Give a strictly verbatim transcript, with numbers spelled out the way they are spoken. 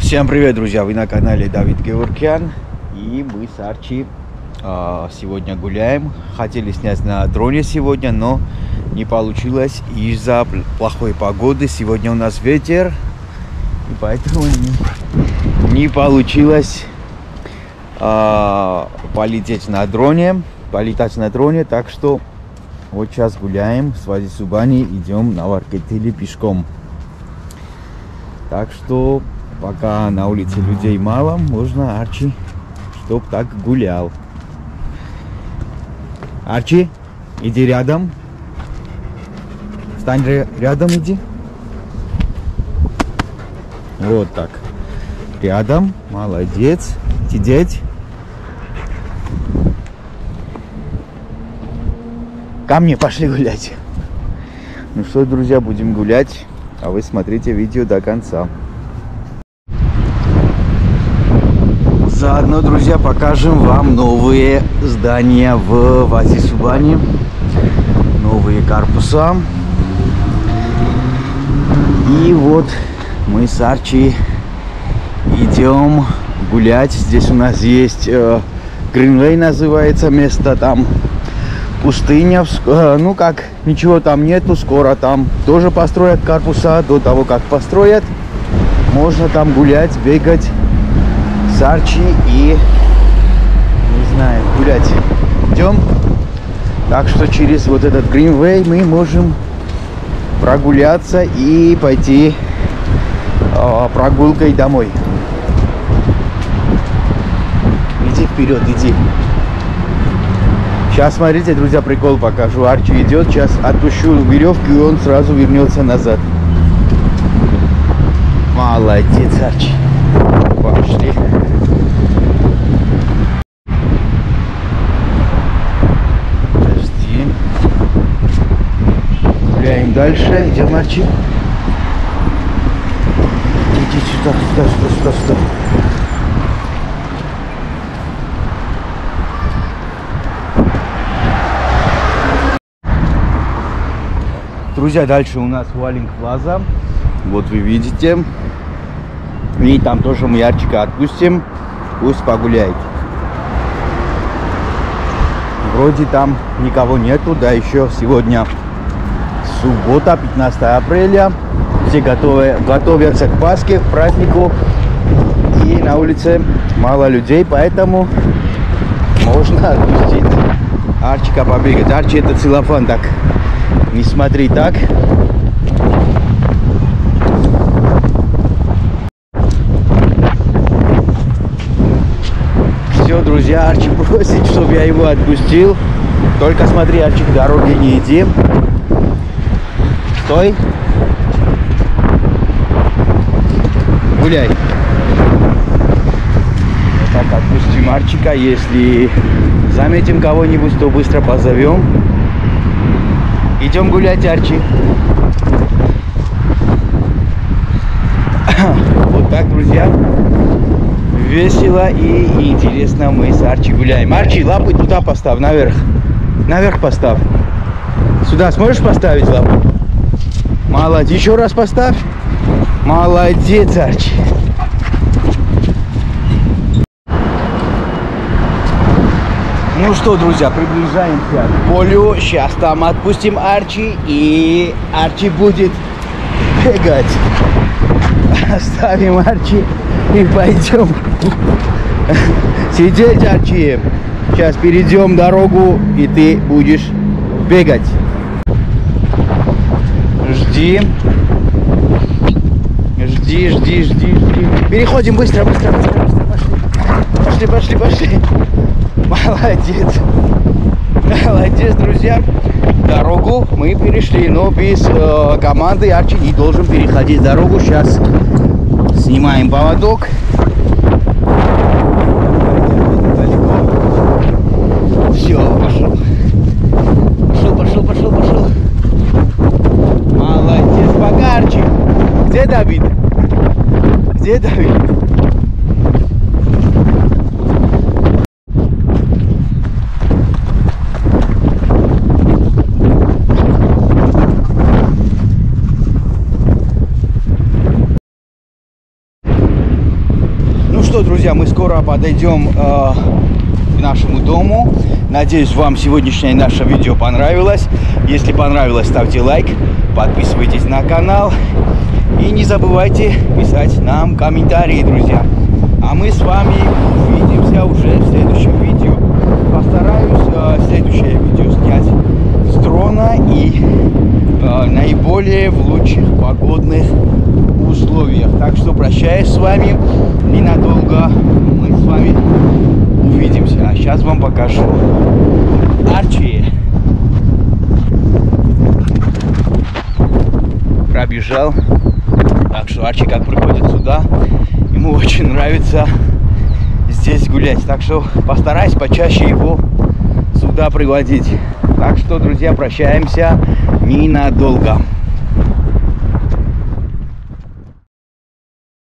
Всем привет, друзья! Вы на канале Давид Геворкян. И мы с Арчи э, сегодня гуляем. Хотели снять на дроне сегодня, но не получилось из-за плохой погоды. Сегодня у нас ветер, и поэтому не, не получилось э, полететь на дроне, полетать на дроне. Так что вот сейчас гуляем с Вази Субани, идем на Варкетили пешком. Так что пока на улице людей мало, можно Арчи, чтоб так гулял. Арчи, иди рядом. Стань рядом, иди. Вот так. Рядом. Молодец. Сидеть. Ко мне пошли гулять. Ну что, друзья, будем гулять. А вы смотрите видео до конца. Заодно, друзья, покажем вам новые здания в Вази Субани. Новые корпуса. И вот мы с Арчи идем гулять. Здесь у нас есть э, Greenway называется место. Там пустыня. Э, ну как, ничего там нету. Скоро там тоже построят корпуса. До того, как построят, можно там гулять, бегать с Арчи и, не знаю, гулять. Идем. Так что через вот этот Greenway мы можем прогуляться и пойти э, прогулкой домой. Иди вперед, иди. Сейчас, смотрите, друзья, прикол покажу. Арчи идет, сейчас отпущу веревку, и он сразу вернется назад. Молодец, Арчи. Пошли. Подожди. Гуляем дальше. Идем, Арчи. Иди сюда, сюда, сюда, сюда, сюда. Друзья, дальше у нас Hualing Plaza. Вот вы видите. И там тоже мы Арчика отпустим. Пусть погуляет. Вроде там никого нету. Да, еще сегодня суббота, пятнадцатое апреля. Все готовы, готовятся к Пасхе, к празднику. И на улице мало людей, поэтому можно отпустить Арчика побегать. Арчи, это целлофан, так. Не смотри так. Все, друзья, Арчи просит, чтобы я его отпустил. Только смотри, Арчи, к дороге не иди. Стой. Гуляй. Вот так отпустим Арчика. Если заметим кого-нибудь, то быстро позовем. Идем гулять, Арчи. Вот так, друзья. Весело и интересно мы с Арчи гуляем. Арчи, лапы туда поставь, наверх. Наверх поставь. Сюда сможешь поставить лапу? Молодец. Еще раз поставь. Молодец, Арчи. Ну что, друзья, приближаемся к полю. Сейчас там отпустим Арчи, и Арчи будет бегать. Оставим Арчи и пойдем сидеть, Арчи. Сейчас перейдем дорогу, и ты будешь бегать. Жди. Жди, жди, жди, жди. Переходим быстро, быстро, быстро, быстро. Пошли, пошли, пошли, пошли. Молодец. Молодец, друзья. Дорогу мы перешли, но без э, команды Арчи не должен переходить дорогу. Сейчас снимаем поводок. Все, пошел. Пошел, пошел, пошел, пошел. Молодец, пока, Арчи. Где Давид? Где Давид? Ну что, друзья, мы скоро подойдем э, к нашему дому. Надеюсь, вам сегодняшнее наше видео понравилось. Если понравилось, ставьте лайк, подписывайтесь на канал и не забывайте писать нам комментарии, друзья. А мы с вами увидимся уже в следующем видео. Постараюсь э, следующее видео снять с дрона и э, наиболее в лучших погодных условиях. Так что прощаюсь с вами ненадолго. Мы с вами увидимся. А сейчас вам покажу Арчи. Пробежал. Так что Арчи как приходит сюда, ему очень нравится здесь гулять. Так что постараюсь почаще его сюда приводить. Так что, друзья, прощаемся ненадолго.